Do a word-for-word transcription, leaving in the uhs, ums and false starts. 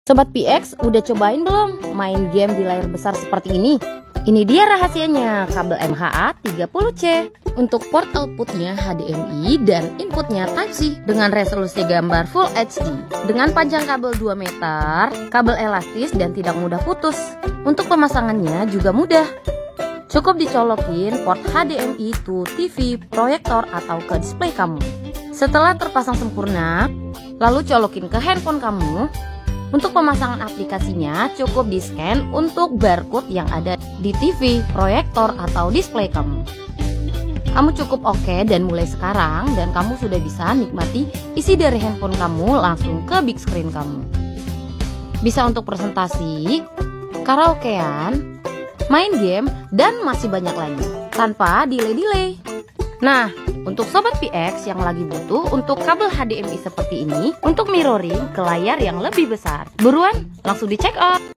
Sobat P X, udah cobain belum main game di layar besar seperti ini? Ini dia rahasianya, kabel M H A tiga puluh C. Untuk port outputnya H D M I dan inputnya Type C dengan resolusi gambar Full H D. Dengan panjang kabel dua meter, kabel elastis dan tidak mudah putus. Untuk pemasangannya juga mudah. Cukup dicolokin port H D M I to T V, proyektor, atau ke display kamu. Setelah terpasang sempurna, lalu colokin ke handphone kamu. Untuk pemasangan aplikasinya cukup di-scan untuk barcode yang ada di T V, proyektor, atau display kamu. Kamu cukup oke dan mulai sekarang dan kamu sudah bisa nikmati isi dari handphone kamu langsung ke big screen kamu. Bisa untuk presentasi, karaokean, main game, dan masih banyak lagi tanpa delay-delay. Nah, untuk Sobat P X yang lagi butuh untuk kabel H D M I seperti ini untuk mirroring ke layar yang lebih besar, buruan langsung di check out.